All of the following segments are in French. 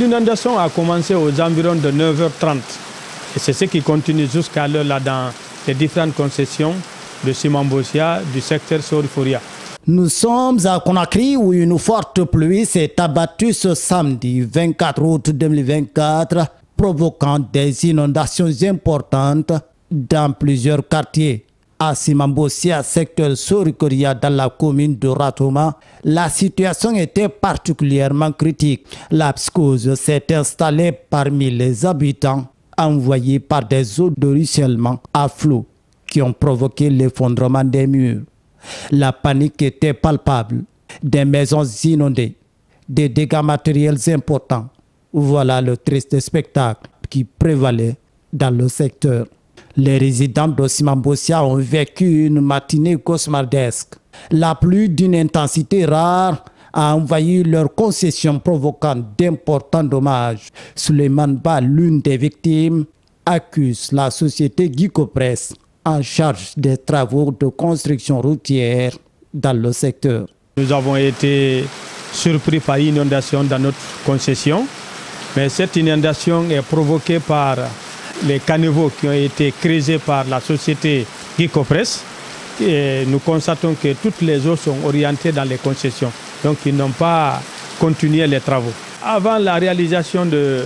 L'inondation a commencé aux environs de 9h30 et c'est ce qui continue jusqu'à l'heure là dans les différentes concessions de Simambossia du secteur Soriforia. Nous sommes à Conakry où une forte pluie s'est abattue ce samedi 24 août 2024, provoquant des inondations importantes dans plusieurs quartiers. À Simambossia, secteur Soriforia dans la commune de Ratoma, la situation était particulièrement critique. La psychose s'est installée parmi les habitants, envoyés par des eaux de ruissellement à flot qui ont provoqué l'effondrement des murs. La panique était palpable, des maisons inondées, des dégâts matériels importants. Voilà le triste spectacle qui prévalait dans le secteur. Les résidents de Simambossia ont vécu une matinée cauchemardesque. La pluie d'une intensité rare a envahi leurs concessions, provoquant d'importants dommages. Souleymane Ba, l'une des victimes, accuse la société Gicopress en charge des travaux de construction routière dans le secteur. Nous avons été surpris par l'inondation dans notre concession, mais cette inondation est provoquée par les caniveaux qui ont été creusés par la société Gicopress. Et nous constatons que toutes les eaux sont orientées dans les concessions, donc ils n'ont pas continué les travaux. Avant la réalisation de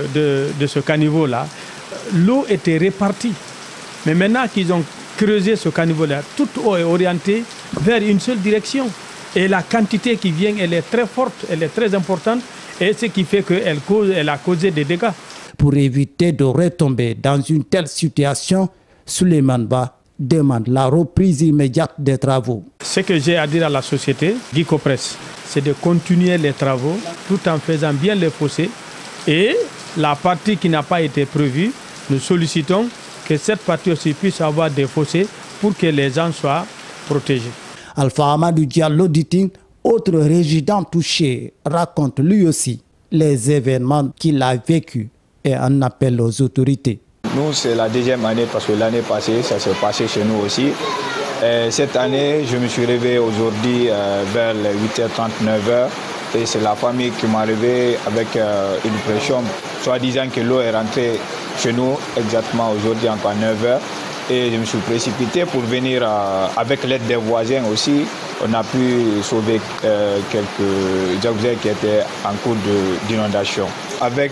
ce caniveau-là, l'eau était répartie. Mais maintenant qu'ils ont creusé ce caniveau-là, toute eau est orientée vers une seule direction. Et la quantité qui vient, elle est très forte, elle est très importante, et ce qui fait qu'elle a causé des dégâts. Pour éviter de retomber dans une telle situation, Souleymane Ba demande la reprise immédiate des travaux. Ce que j'ai à dire à la société Gicopress, c'est de continuer les travaux tout en faisant bien les fossés. Et la partie qui n'a pas été prévue, nous sollicitons que cette partie aussi puisse avoir des fossés pour que les gens soient protégés. Alpha Amadou Diallo Diting, autre résident touché, raconte lui aussi les événements qu'il a vécus et en appelle aux autorités. Nous, c'est la deuxième année parce que l'année passée, ça s'est passé chez nous aussi. Et cette année, je me suis réveillé aujourd'hui vers les 8h30, 9h. Et c'est la famille qui m'a réveillé avec une pression, soi-disant que l'eau est rentrée chez nous exactement aujourd'hui encore à 9h. Et je me suis précipité pour venir avec l'aide des voisins aussi. On a pu sauver quelques jacuzzi qui étaient en cours d'inondation. Avec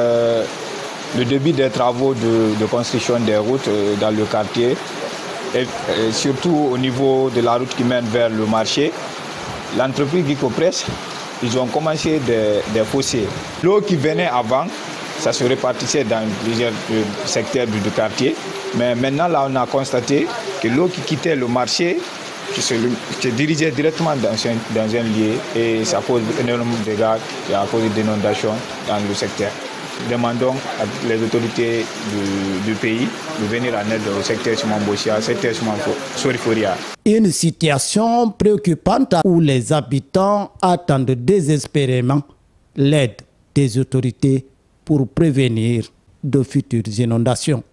le début des travaux de construction des routes dans le quartier, et surtout au niveau de la route qui mène vers le marché, l'entreprise Gicopress, ils ont commencé des fossés. L'eau qui venait avant, ça se répartissait dans plusieurs secteurs du quartier. Mais maintenant, là, on a constaté que l'eau qui quittait le marché se dirigeait directement dans un lieu et ça cause énormément de dégâts et à cause d'inondations dans le secteur. Nous demandons à les autorités du pays de venir en aide au secteur Simambossia, secteur Soriforia. Une situation préoccupante où les habitants attendent désespérément l'aide des autorités pour prévenir de futures inondations.